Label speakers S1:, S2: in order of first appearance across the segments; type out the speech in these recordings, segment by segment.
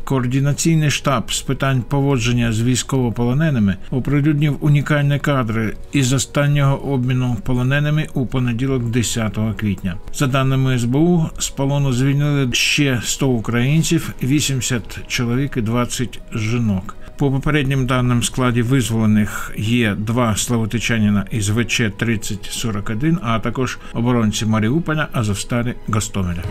S1: Координаційний штаб з питань поводження з військовополоненими оприлюднив унікальні кадри із останнього обміну полоненими у понеділок 10 квітня. За даними СБУ, з полону звільнили ще 100 українців, 80 чоловік і 20 жінок. По попереднім даним, в складі визволених є 2 славутичанина із ВЧ-3041, а також оборонці Маріуполя, Азовсталі, Гостомеля.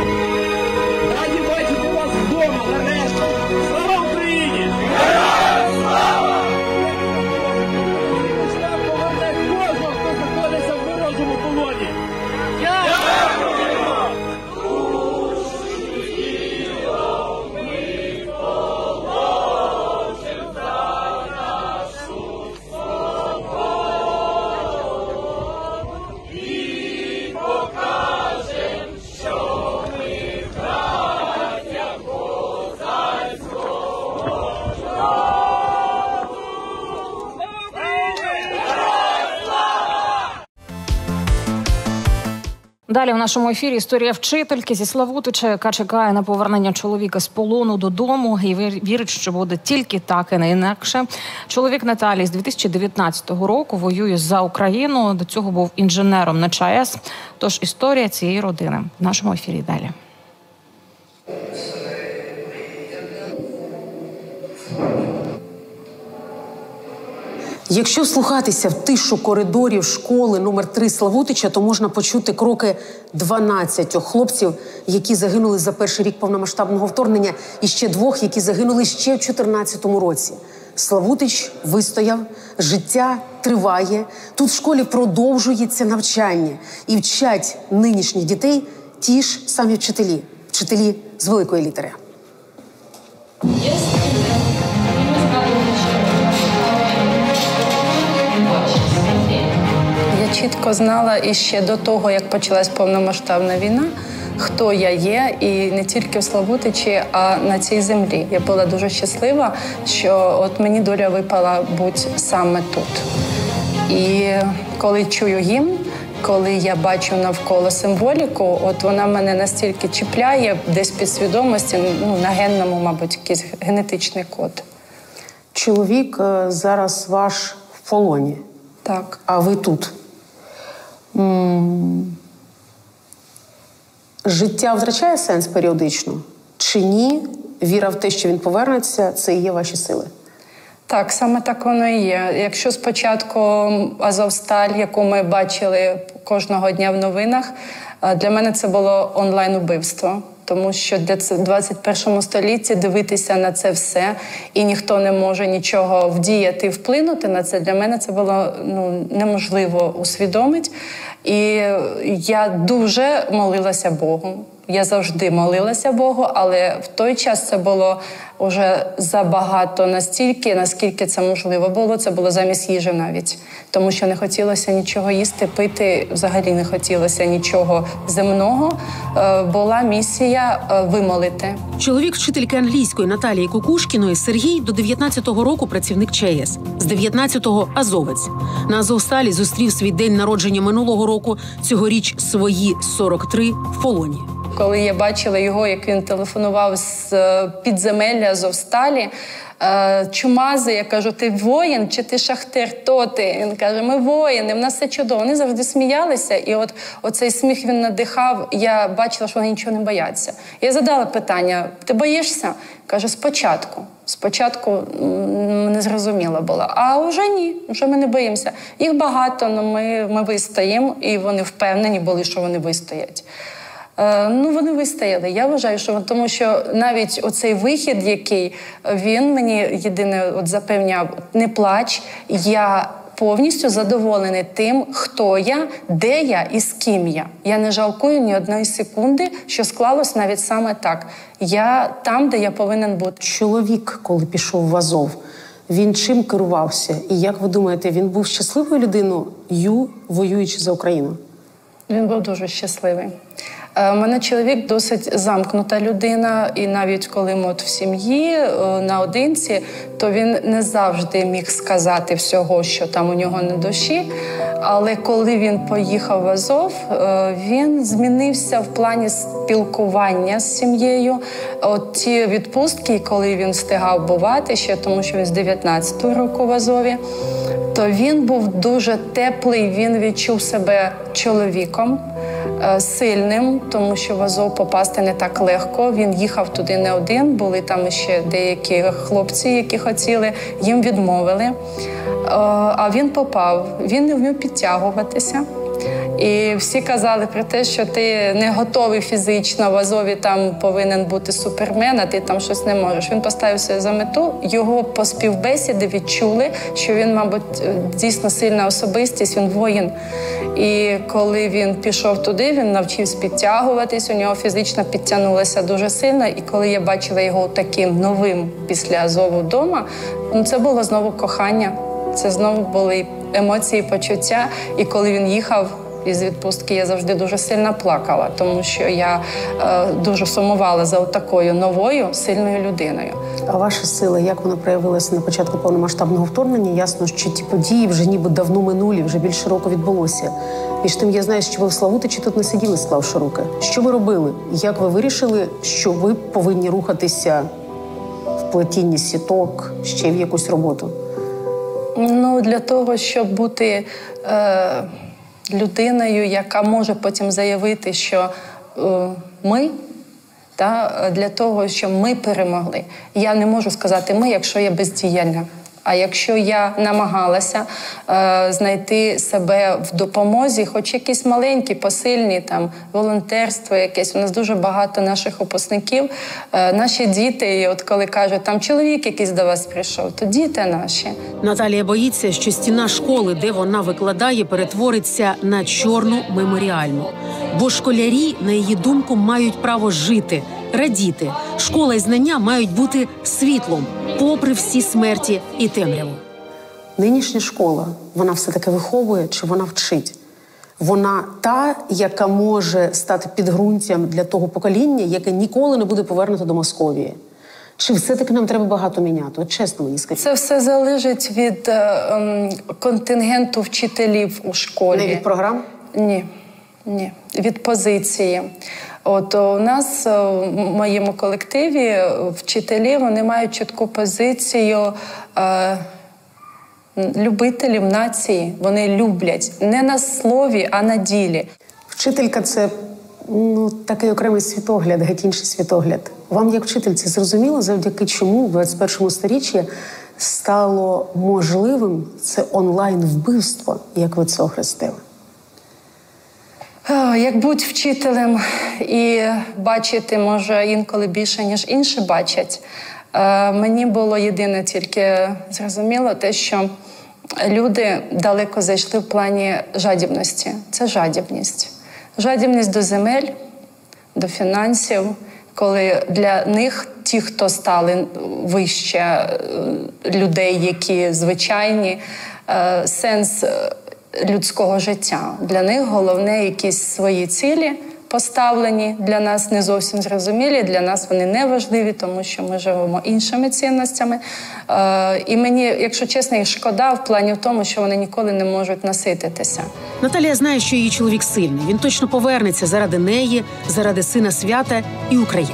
S2: Далі в нашому ефірі історія вчительки зі Славутича, яка чекає на повернення чоловіка з полону додому і вірить, що буде тільки так і не інакше. Чоловік Наталії з 2019 року воює за Україну. До цього був інженером на ЧАЕС. Тож історія цієї родини в нашому ефірі далі.
S3: Якщо вслухатися в тишу коридорів школи номер 3 Славутича, то можна почути кроки 12 хлопців, які загинули за перший рік повномасштабного вторгнення, і ще 2, які загинули ще в 2014 році. Славутич вистояв, життя триває, тут в школі продовжується навчання. І вчать нинішніх дітей ті ж самі вчителі з великої літери.
S4: Я чітко знала і ще до того, як почалась повномасштабна війна, хто я є, і не тільки в Славутичі, а на цій землі. Я була дуже щаслива, що от мені доля випала бути саме тут. І коли чую гімн, коли я бачу навколо символіку, от вона мене настільки чіпляє, десь підсвідомості, на генному, мабуть, якийсь генетичний код.
S3: Чоловік зараз ваш в полоні.
S4: Так.
S3: А ви тут. Життя втрачає сенс періодично? Чи ні? Віра в те, що він повернеться, це і є ваші сили?
S4: Так, саме так воно і є. Якщо спочатку Азовсталь, яку ми бачили кожного дня в новинах, для мене це було онлайн-убивство. Тому що в 21 столітті дивитися на це все, і ніхто не може нічого вдіяти, вплинути на це, для мене це було неможливо усвідомити. І я дуже молилася Богу. Я завжди молилася Богу, але в той час це було вже забагато настільки, наскільки це можливо було. Це було замість їжі навіть. Тому що не хотілося нічого їсти, пити, взагалі не хотілося нічого земного. Була місія вимолити.
S3: Чоловік вчительки англійської Наталії Кукушкіної Сергій до 19-го року працівник ЧАЕС, з 19-го – азовець. На Азовсталі зустрів свій день народження минулого року, цьогоріч свої 43 в полоні.
S4: Коли я бачила його, як він телефонував з підземелля Азовсталі, чумази, я кажу, ти воїн чи ти шахтер, хто ти? Він каже, ми воїни, в нас все чудово. Вони завжди сміялися, і оцей сміх він надихав, я бачила, що вони нічого не бояться. Я задала питання, ти боїшся? Каже, спочатку. Спочатку не зрозуміла була, а вже ні, вже ми не боїмося. Їх багато, але ми вистоїмо, і вони впевнені були, що вони вистоять. Вони вистояли. Я вважаю, що тому що навіть оцей вихід, який він мені єдине запевняв, не плач, я повністю задоволений тим, хто я, де я і з ким я. Я не жалкую ні одної секунди, що склалось навіть саме так. Я там, де я повинен бути.
S3: Чоловік, коли пішов в Азов, він чим керувався? І як ви думаєте, він був щасливою людиною, воюючи за Україну?
S4: Він був дуже щасливий. У мене чоловік досить замкнута людина, і навіть коли ми в сім'ї наодинці, то він не завжди міг сказати всього, що там у нього на душі. Але коли він поїхав в Азов, він змінився в плані спілкування з сім'єю. От ті відпустки, коли він встигав бувати ще, тому що він з 19-го року в Азові, то він був дуже теплий, він відчув себе чоловіком, сильним, тому що в Азов попасти не так легко. Він їхав туди не один, були там ще деякі хлопці, які хотіли, їм відмовили. А він попав, він не вмів підтягуватися. І всі казали про те, що ти не готовий фізично, в Азові там повинен бути супермен, а ти там щось не можеш. Він поставився за мету, його по співбесіді відчули, що він, мабуть, дійсно сильна особистість, він воїн. І коли він пішов туди, він навчився підтягуватись, у нього фізично підтягнулося дуже сильно. І коли я бачила його таким новим після Азову вдома, це було знову кохання. Це знову були емоції, почуття. І коли він їхав із відпустки, я завжди дуже сильно плакала, тому що я дуже сумувала за такою новою, сильною людиною.
S3: А ваша сила, як вона проявилася на початку повномасштабного вторгнення? Ясно, що ті події вже ніби давно минулі, вже більше року відбулося. Між тим, я знаю, що ви в Славутичі тут не сиділи, склавши руки. Що ви робили? Як ви вирішили, що ви повинні рухатися в плетінні сіток, ще в якусь роботу?
S4: Ну, для того, щоб бути людиною, яка може потім заявити, що ми, для того, щоб ми перемогли. Я не можу сказати «ми», якщо я бездіяльна. А якщо я намагалася знайти себе в допомозі, хоч якісь маленькі, посильні, там, волонтерство якесь. У нас дуже багато наших випускників, наші діти, і от коли кажуть, там чоловік якийсь до вас прийшов, то діти наші.
S5: Наталія боїться, що стіна школи, де вона викладає, перетвориться на чорну меморіальну. Бо школярі, на її думку, мають право жити, радіти. Школа і знання мають бути світлом, попри всі смерті і темряву.
S3: Нинішня школа, вона все-таки виховує чи вона вчить? Вона та, яка може стати підґрунтям для того покоління, яке ніколи не буде повернуто до Московії? Чи все-таки нам треба багато міняти? От чесно мені скажіть.
S4: Це все залежить від контингенту вчителів у школі.
S3: Не від програм?
S4: Ні. Від позиції. От у нас в моєму колективі вчителі, вони мають чітку позицію любителів нації. Вони люблять не на слові, а на ділі.
S3: Вчителька – це такий окремий світогляд, геть інший світогляд. Вам як вчительці зрозуміло, завдяки чому в 21 сторіччі стало можливим це онлайн-вбивство, як ви це охрестили?
S4: Як бути вчителем і бачити, може, інколи більше, ніж інші бачать, мені було єдине тільки зрозуміло те, що люди далеко зайшли в плані жадібності. Це жадібність. Жадібність до земель, до фінансів, коли для них ті, хто стали вище людей, які звичайні, сенс людського життя. Для них головне якісь свої цілі поставлені, для нас не зовсім зрозумілі, для нас вони не важливі, тому що ми живемо іншими цінностями. І мені, якщо чесно, їх шкода в плані в тому, що вони ніколи не можуть насититися.
S5: Наталія знає, що її чоловік сильний. Він точно повернеться заради неї, заради сина свята і України.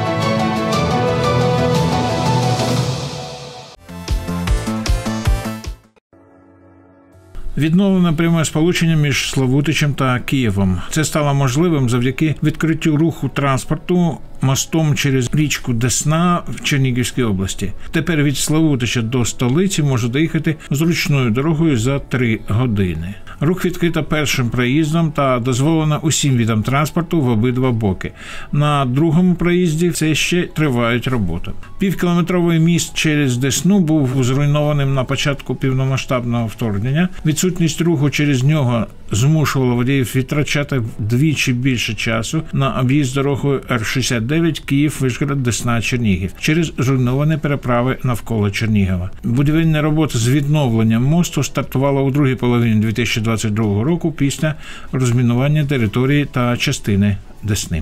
S1: Відновлено пряме сполучення між Славутичем та Києвом. Це стало можливим завдяки відкриттю руху транспорту мостом через річку Десна в Чернігівській області. Тепер від Славутича до столиці можна доїхати зручною дорогою за 3 години. Рух відкрито першим проїздом та дозволено усім видам транспорту в обидва боки. На другому проїзді це ще тривають роботи. Півкілометровий міст через Десну був зруйнованим на початку повномасштабного вторгнення. Відсутність руху через нього змушувало водіїв відтрачати вдвічі більше часу на об'їзд дорогою Р-69 Київ-Вишгород-Десна-Чернігів через зруйновані переправи навколо Чернігова. Будівельні роботи з відновлення мосту стартували у другій половині 2022 року після розмінування території та частини Десни.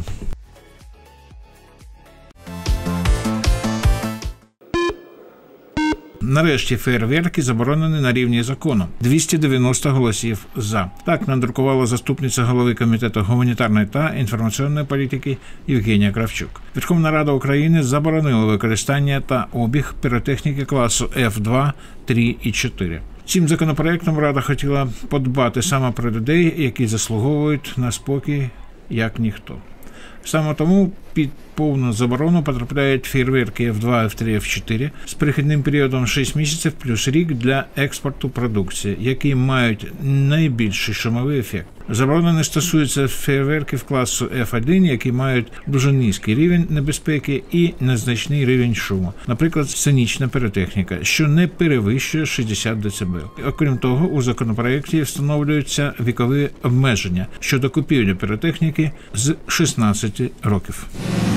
S1: Нарешті фейерверки заборонені на рівні закону. 290 голосів «за». Так надрукувала заступниця голови Комітету гуманітарної та інформаційної політики Євгенія Кравчук. Верховна Рада України заборонила використання та обіг піротехніки класу F2, 3 і 4. Цим законопроектом Рада хотіла подбати саме про людей, які заслуговують на спокій, як ніхто. Саме тому під повну заборону потрапляють фейерверки F2, F3, F4 з перехідним періодом 6 місяців плюс рік для експорту продукції, які мають найбільший шумовий ефект. Заборона не стосується фейерверків класу F1, які мають дуже низький рівень небезпеки і незначний рівень шуму, наприклад, сценічна піротехніка, що не перевищує 60 дБ. Окрім того, у законопроєкті встановлюються вікові обмеження щодо купівлі піротехніки з 16 років.